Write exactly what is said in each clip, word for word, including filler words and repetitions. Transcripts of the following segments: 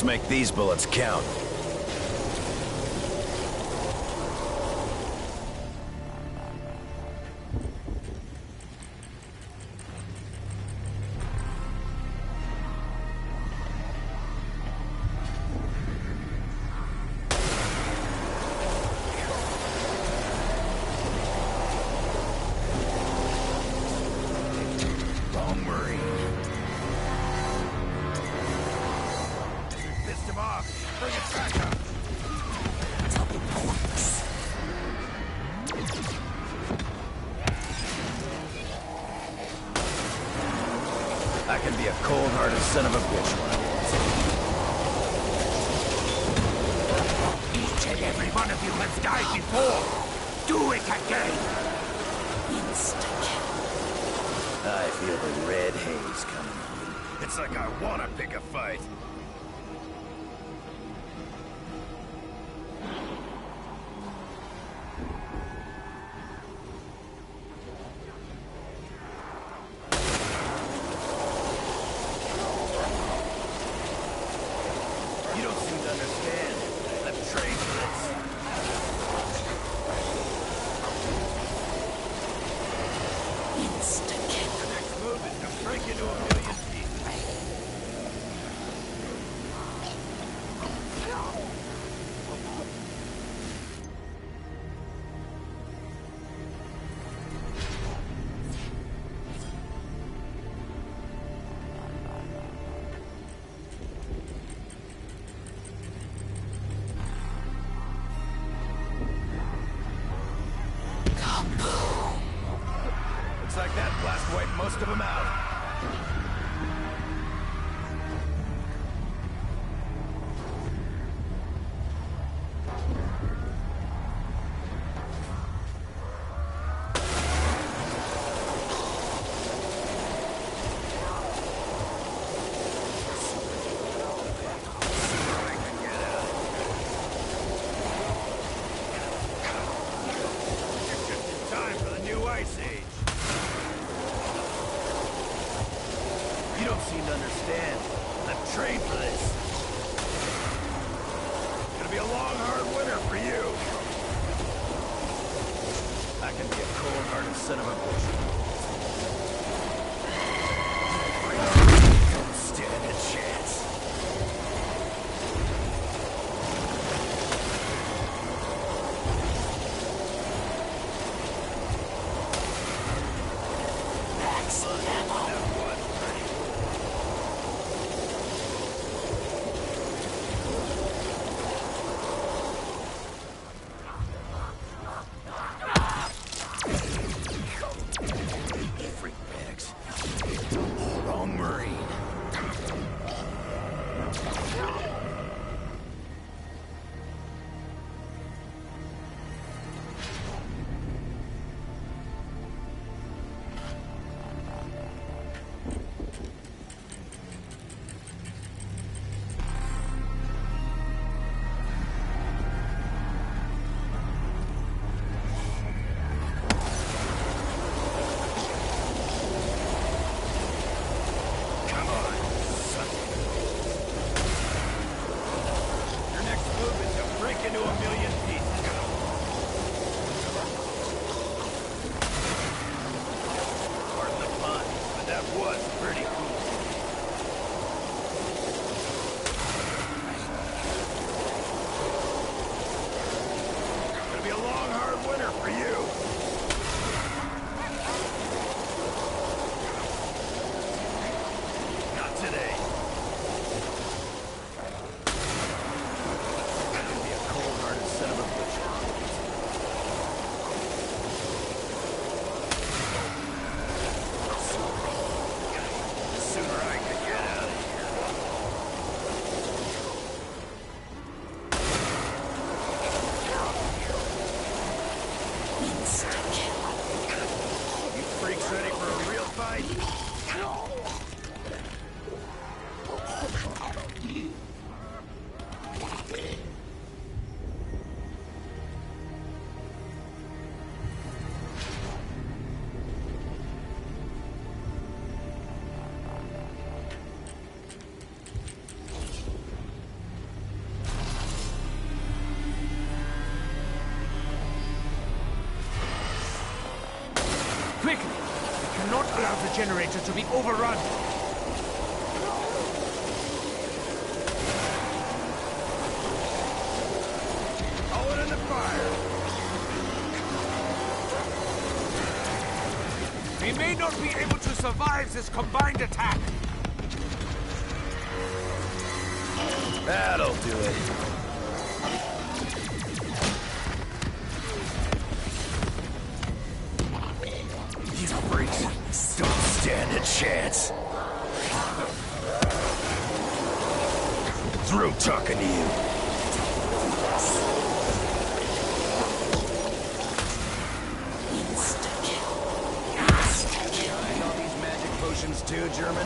Let's make these bullets count. I can be a cold-hearted son of a bitch when I want. Each and every one of you has died before. Do it again. Insta-kill. I feel the red haze coming on. It's like I wanna pick a fight. You don't seem to understand. I've trained for this. Insta-kill. The next move is to break into a million pieces. Looks like that blast wiped most of them out. Time for the new Ice Age. You don't seem to understand. I've trained for this. It's gonna be a long, hard winter for you. I can be a cold-hearted son of a bitch. Don't stand a chance. Max ammo. That was pretty cool. Freak bags. Wrong Marine. Come on, son. Your next move is to break into a million pieces. Pardon the pun, but that was pretty cool. Gonna be a long, hard winter for you. Not today. Gonna be a cold-hearted son of a bitch. The sooner I can get out of here. Insta-kill. Quickly! We cannot allow the generator to be overrun! Throw it in the fire! We may not be able to survive this combined attack! That'll do it. You freaks don't stand a chance. Through talking to you. You know these magic potions too, German?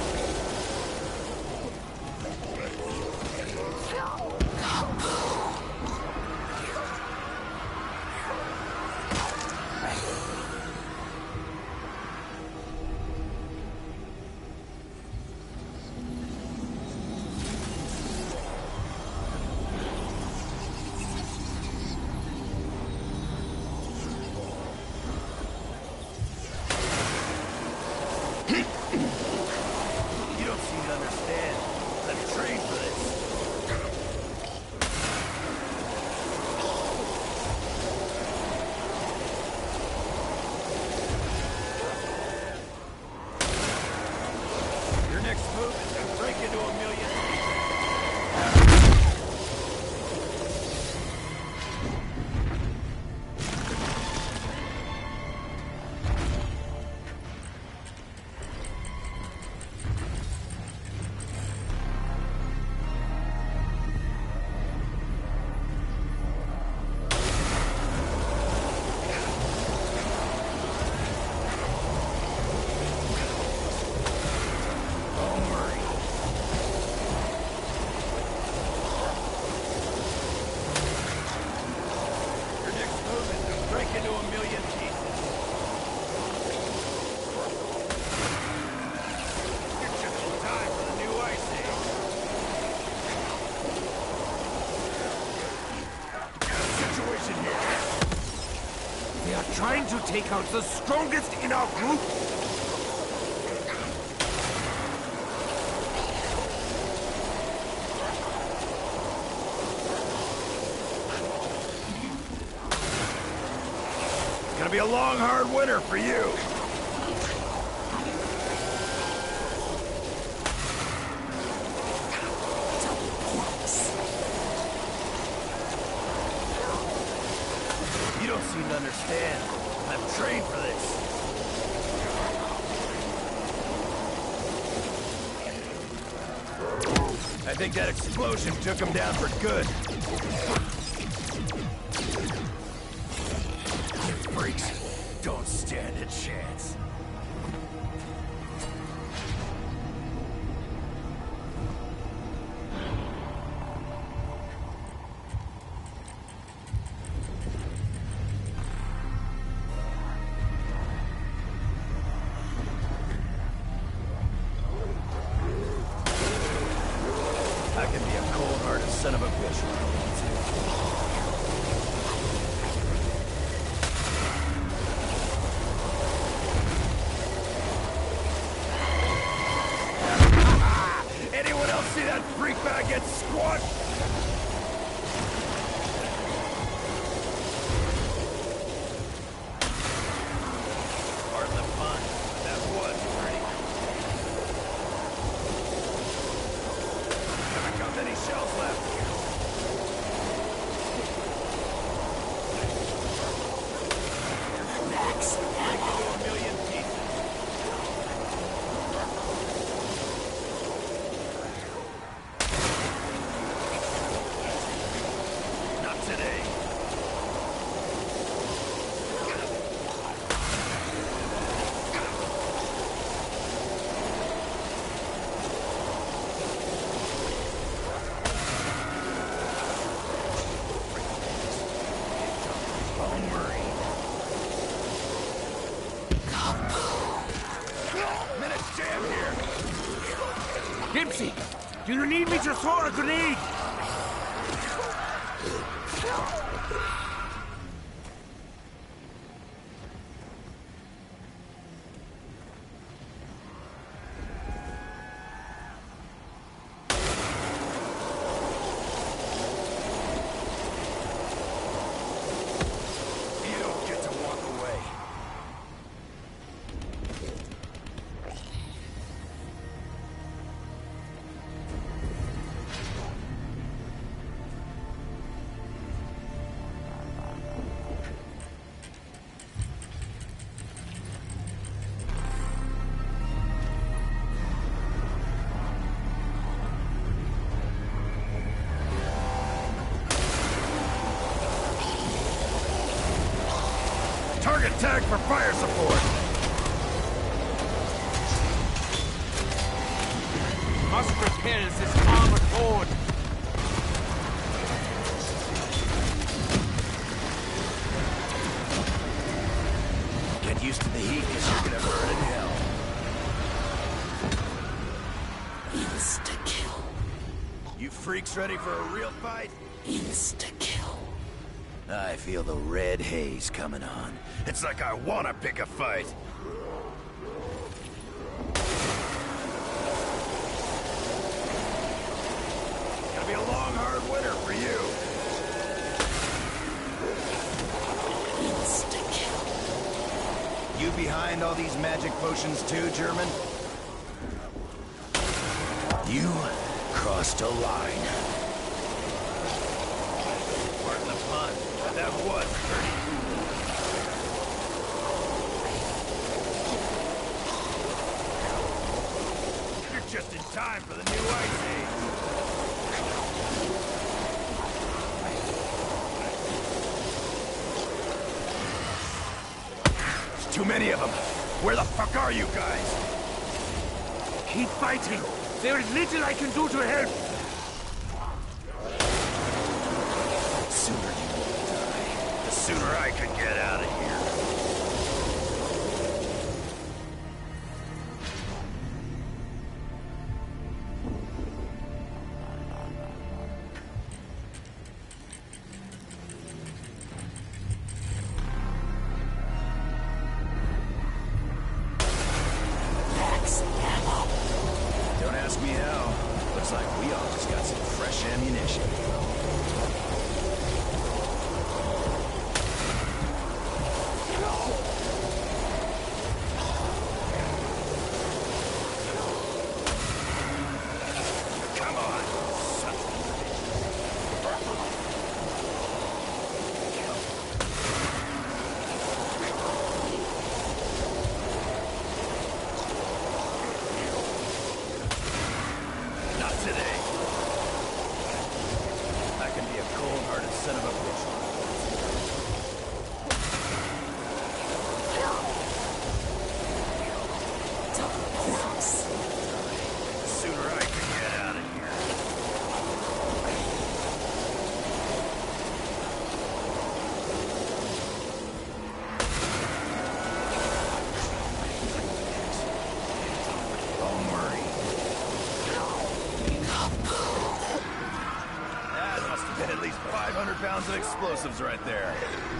Trying to take out the strongest in our group? It's gonna be a long, hard winter for you. You don't seem to understand. I've trained for this. I think that explosion took him down for good. You freaks don't stand a chance. I can be a cold-hearted son of a bitch when I want to. Anyone else see that freak bag get squashed? Pardon the pun, but that was pretty. Haven't got any shells left. Max Break into a million pieces. Not today. Bone Marine. Minute jam here. Dempsey, do you need me to throw a grenade? Target tag for fire support. Must repel this armored horde. Get used to the heat, because you're gonna burn in hell. Insta-kill. You freaks ready for a real fight? Insta-kill. I feel the red haze coming on. It's like I wanna pick a fight. Gonna be a long, hard winter for you. Insta-kill. You behind all these magic potions too, German? You crossed a line. Pardon the pun, but that was pretty cool. You're just in time for the new Ice Age. There's too many of them. Where the fuck are you guys? Keep fighting. There is little I can do to help. The sooner you die, the sooner I could get out of here. Max ammo. Don't ask me how. Looks like we all just got some fresh ammunition. Come on, son of a Not today. I can be a cold-hearted son of a bitch. Double points. The sooner I can get out of here. Don't worry. That must have been at least five hundred pounds of explosives right there.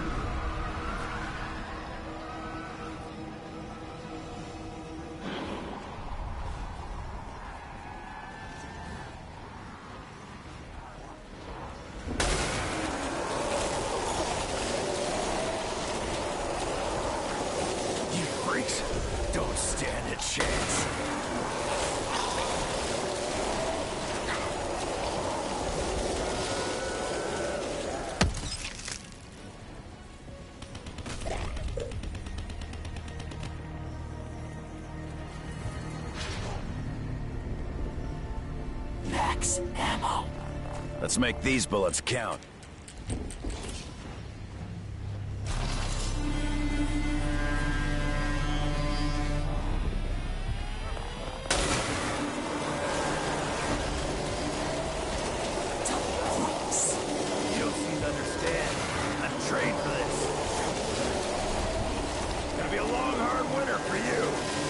You freaks don't stand a chance. Max ammo. Let's make these bullets count. Double points. You don't seem to understand. I've trained for this. Gonna be a long, hard winter for you.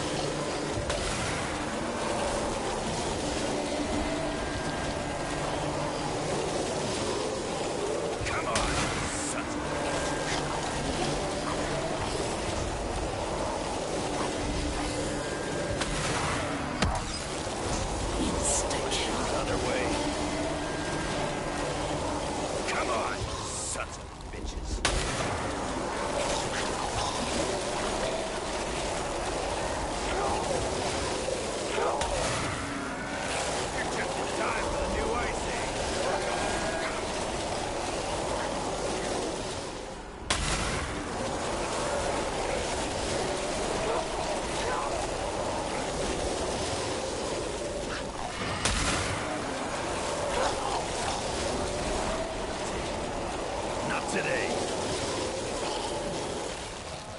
Come on, sons of Insta-kill. Other way. Come on, sons of bitches. You're just in time for the new Ice Age. Not today.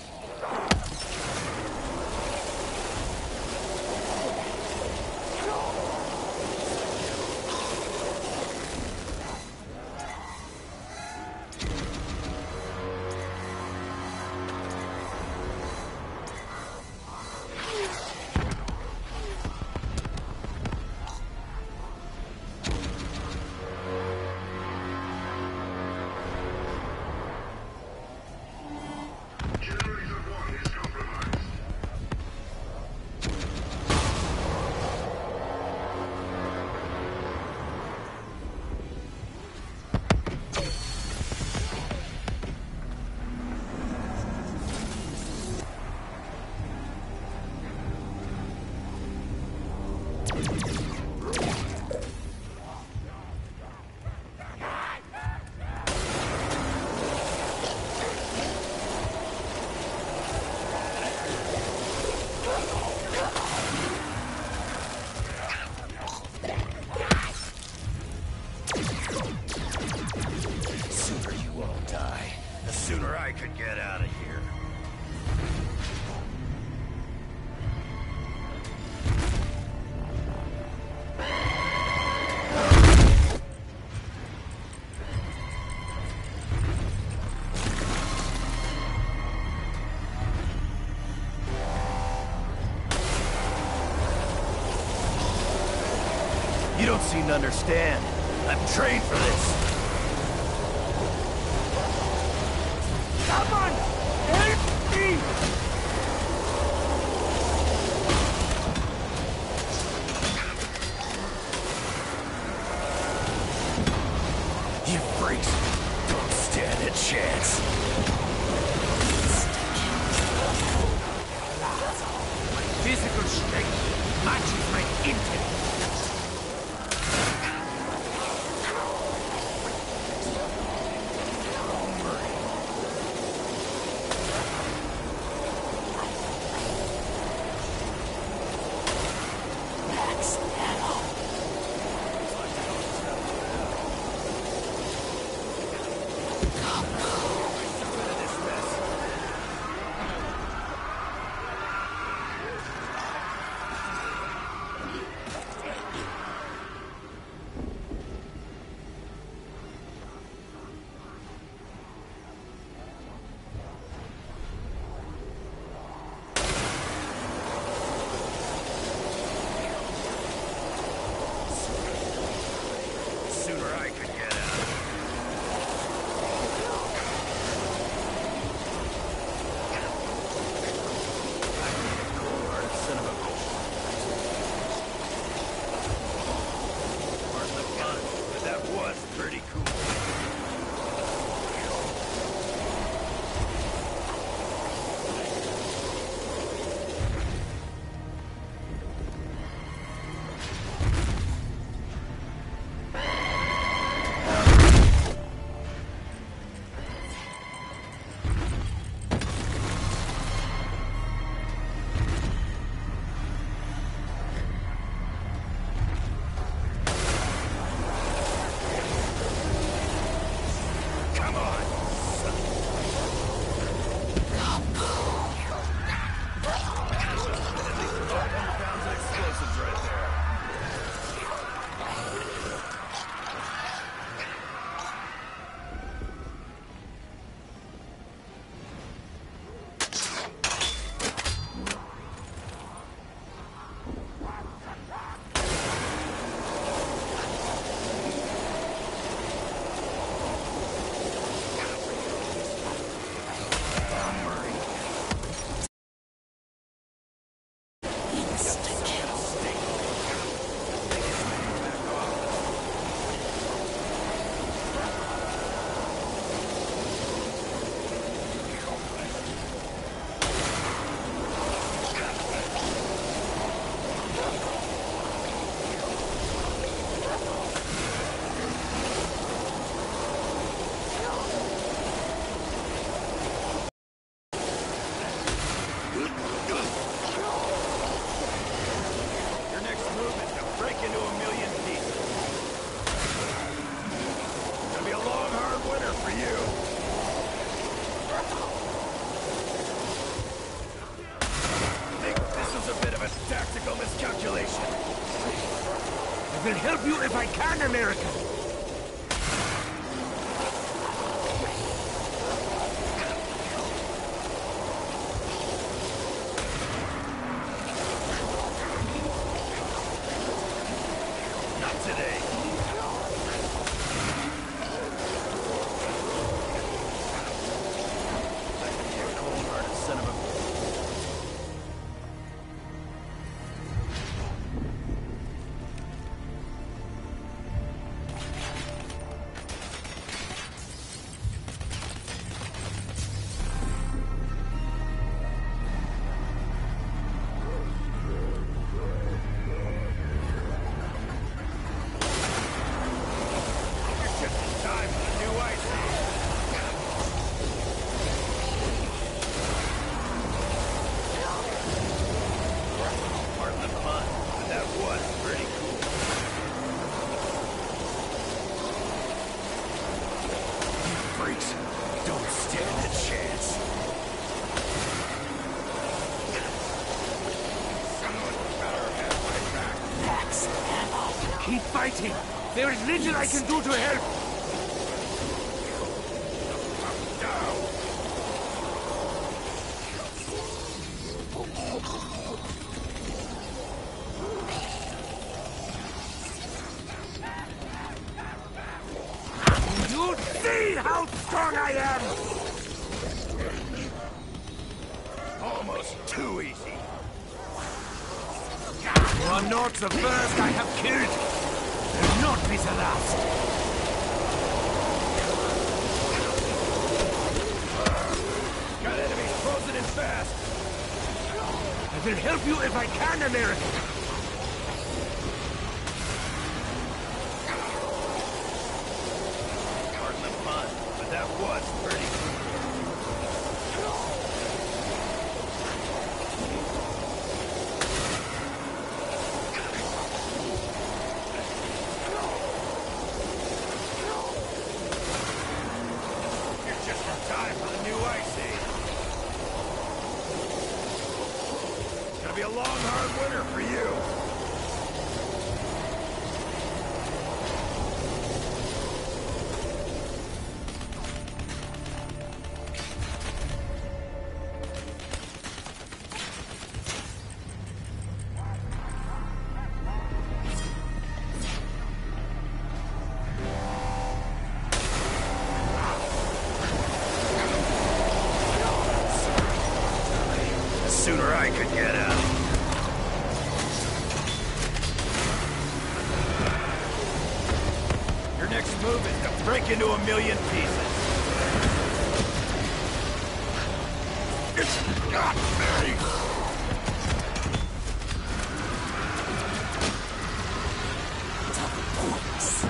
Sooner I could get out of here. You don't seem to understand. I'm trained for this. Someone! Help me! You freaks don't stand a chance. My physical strength matches my intellect. Max ammo. Sooner I could get out. Cold-hearted son of a bitch. Pardon the pun, but that was pretty cool. Come on! Pounds of explosives right there. Your next move is to break into a million pieces. It's gonna be a long, hard winter for you. I think this was a bit of a tactical miscalculation. I will help you if I can, America. Not today. You cold-hearted son of a... fighting. There is little I can do to help. You see how strong I am! Almost too easy. You are not the first I have killed. Will not be the last. Got enemies frozen in fast. I will help you if I can, American. Pardon the pun, but that was pretty cool. You're just in time for the new ice age. It's gonna be a long, hard winter for you. The sooner I could get out. Your next move is to break into a million pieces. It's not me! Points.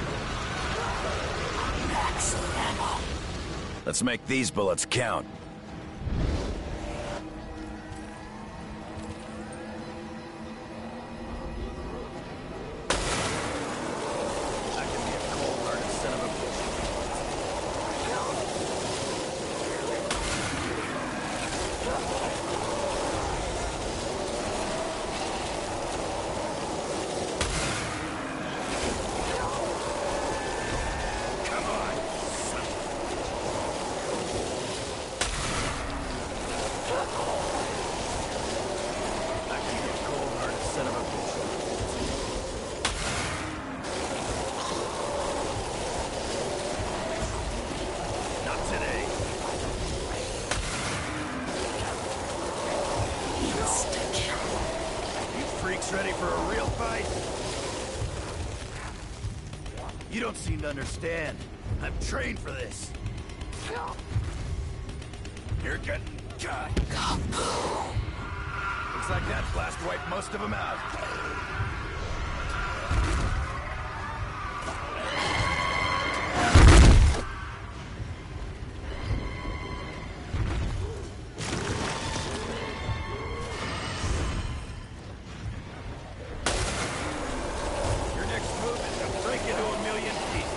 Max ammo. Let's make these bullets count. I can be a cold-hearted son of a bitch. Come on, son. I can be a cold-hearted son of a bitch. Not today. Insta-kill. You freaks ready for a real fight? You don't seem to understand. I'm trained for this. You're getting cut. Looks like that blast wiped most of them out. Your next move is to break into a million pieces.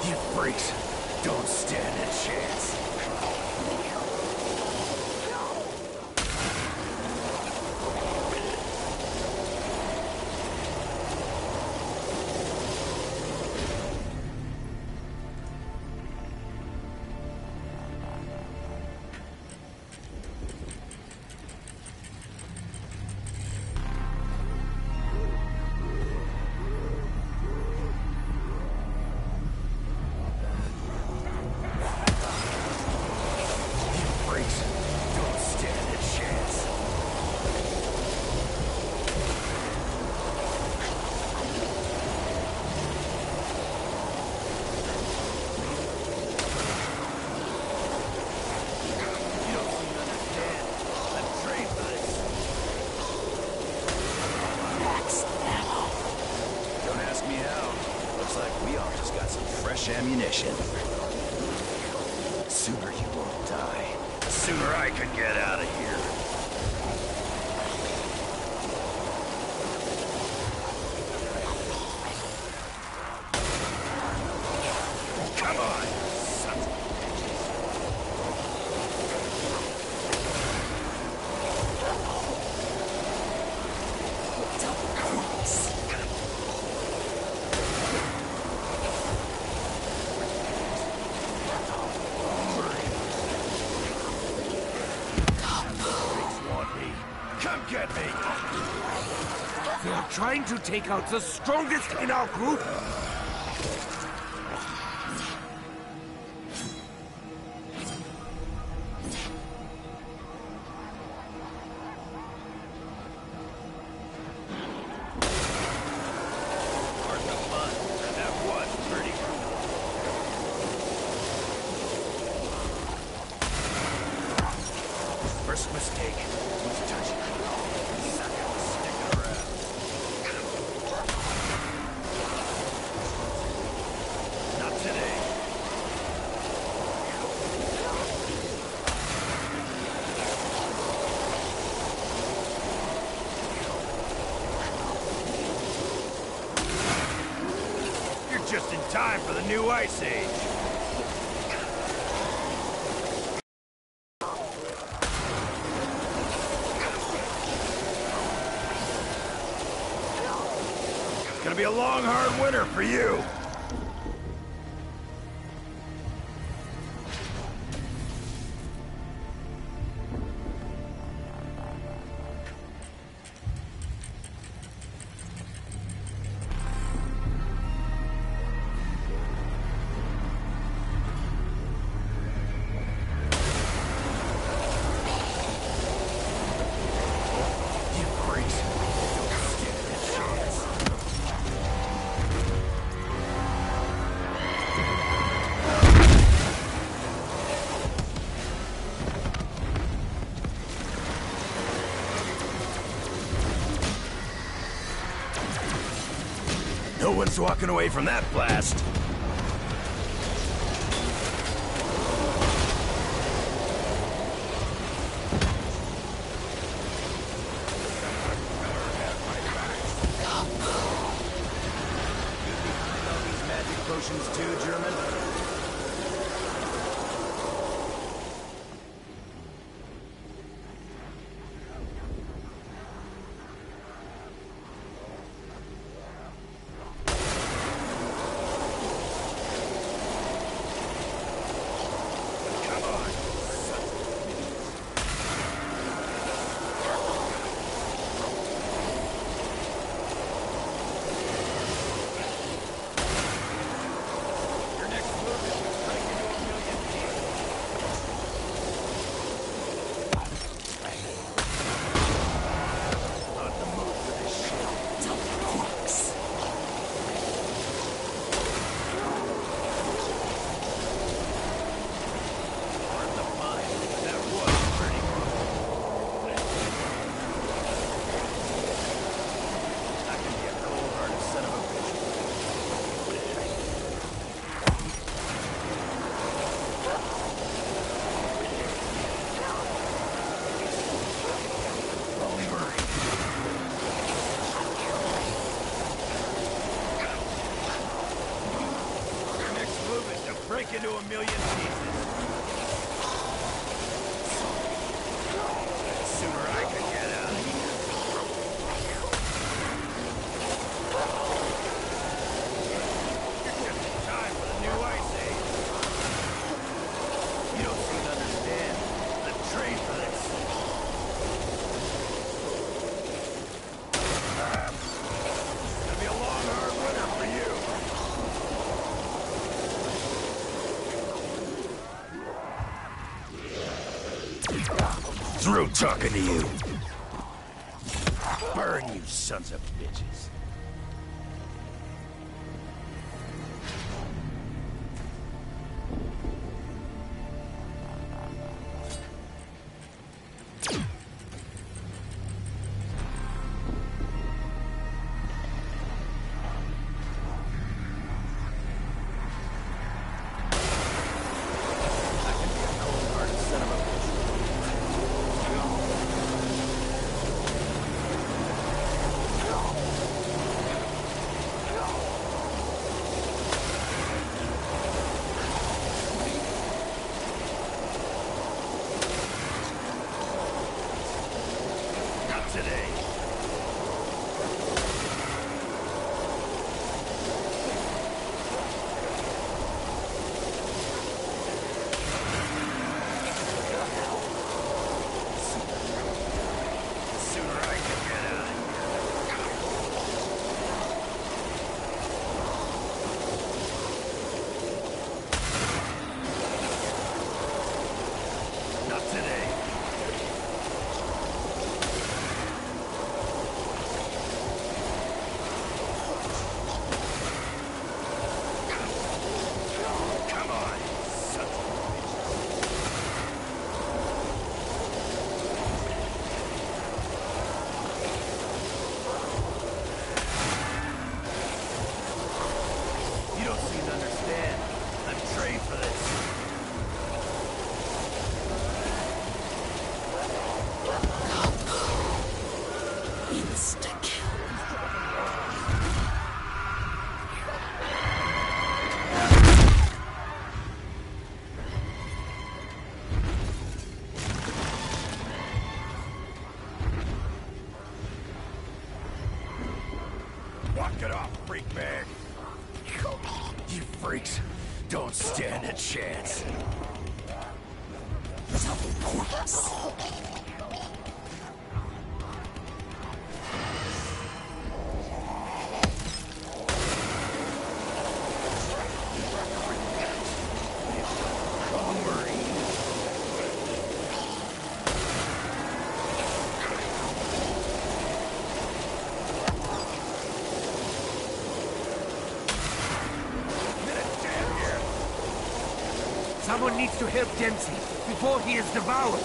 You freaks don't stand a chance. Ammunition. The sooner you won't die, the sooner I can get out of here. Come on, sons of get me! They are trying to take out the strongest in our group! Pardon the fun, that was pretty cool. First mistake was touching. Just in time for the new Ice Age. It's gonna be a long, hard winter for you. No one's walking away from that blast. These magic potions too, German? into a million pieces. The sooner I can get out of here. You're just in time for the new ice age. You don't seem to understand the trade for this. It's gonna be a long, hard winter for you. Through talking to you. Burn, you sons of bitches. Today. The sooner I can get out of here. Not today. Walk it off, freak bag. You freaks don't stand a chance. Someone needs to help Dempsey before he is devoured.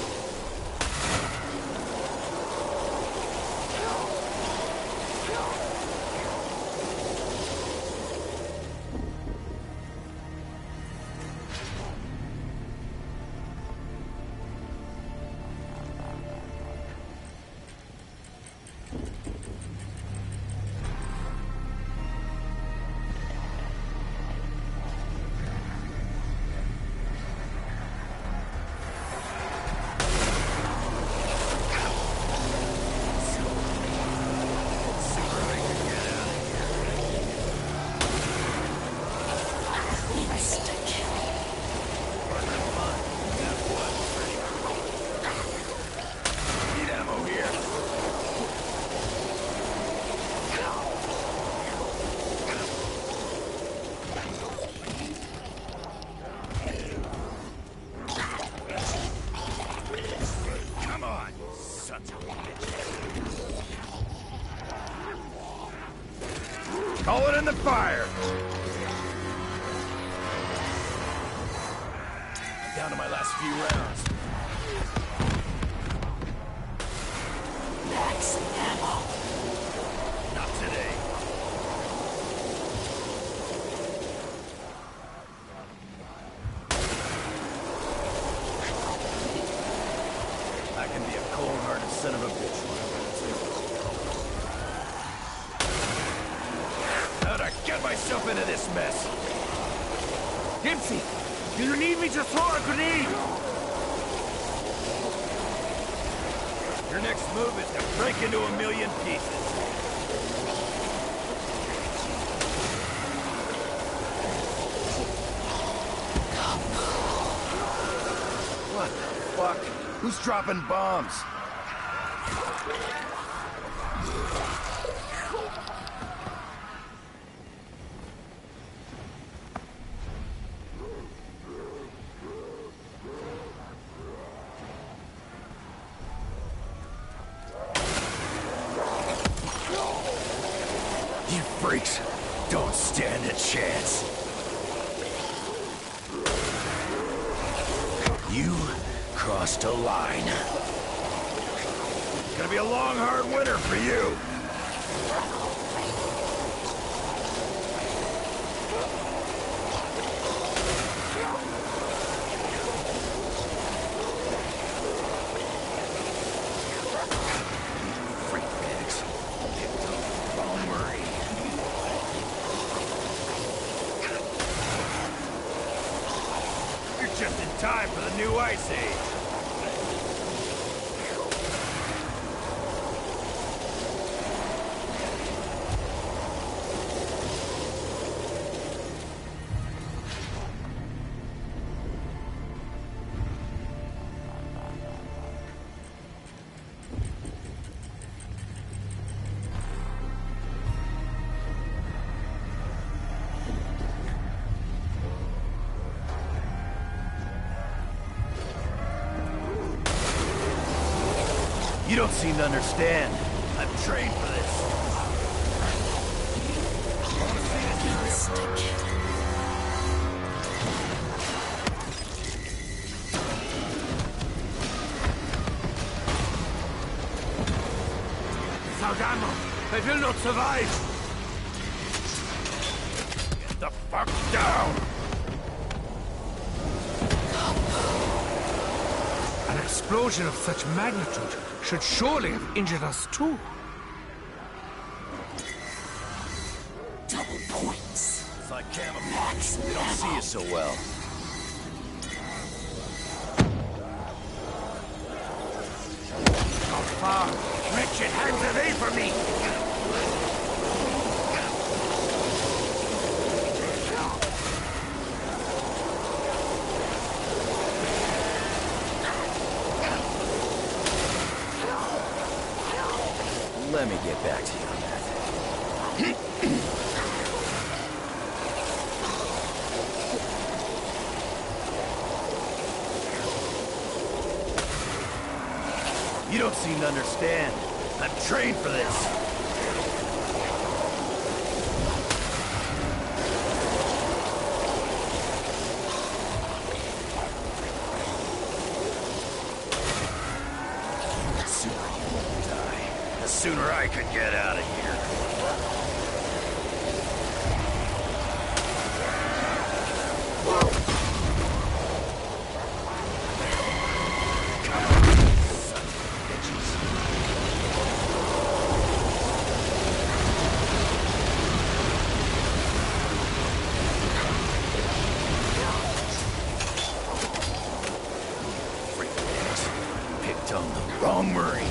Call it in the fire! Down to my last few rounds. Max ammo. Not today. I can be a cold-hearted son of a bitch. How'd I get myself into this mess? Dempsey, do you need me to throw a grenade? Your next move is to break into a million pieces. What the fuck? Who's dropping bombs? You freaks don't stand a chance. You crossed a line. It's gonna be a long, hard winter for you. Freak bags. Picked up the wrong Murray. You're just in time for the new Ice Age. You don't seem to understand. I'm trained for this. I want to see this area first. Without ammo, I will not survive. Get the fuck down! An explosion of such magnitude should surely have injured us too. Double points. It's like camouflage. They don't see you so well. How far? Wretched hands away from me! Let me get back to you on that. You don't seem to understand. I'm trained for this. The sooner you won't die, the sooner I could get out of here. Picked on the wrong Marine.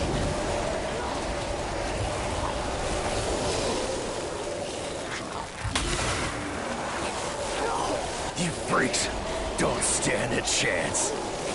You freaks don't stand a chance.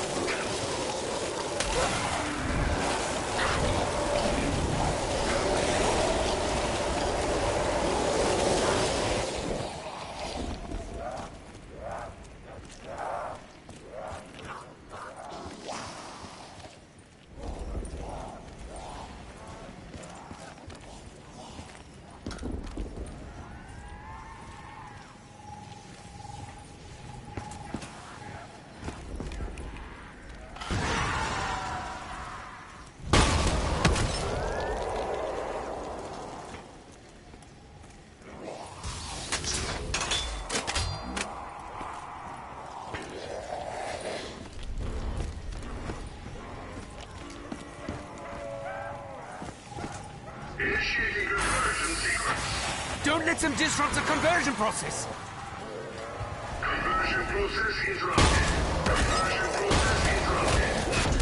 Initiating conversion sequence. Don't let them disrupt the conversion process! Conversion Conversion process interrupted. Conversion process interrupted.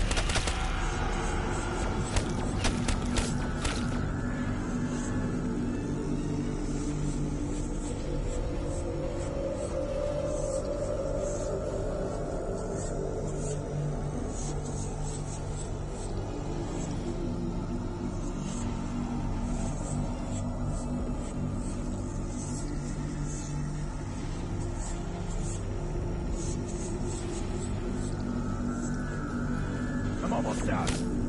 I'm almost down.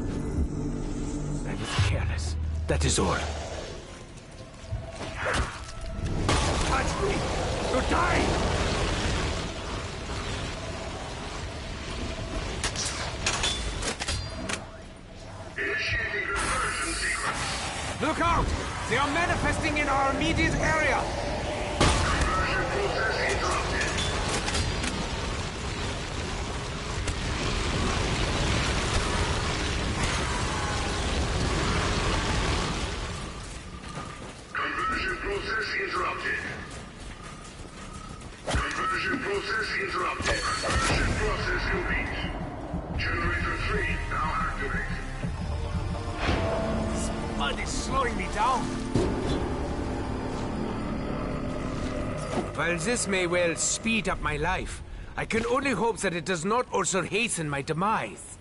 I was careless. That is all. Touch me! You're dying! Initiating conversion sequence. Look out! They are manifesting in our immediate area! Conversion process interrupted. Conversion process interrupted. Conversion process interrupted. Conversion process complete. Generator three now activated. Mud is slowing me down. While this may well speed up my life, I can only hope that it does not also hasten my demise.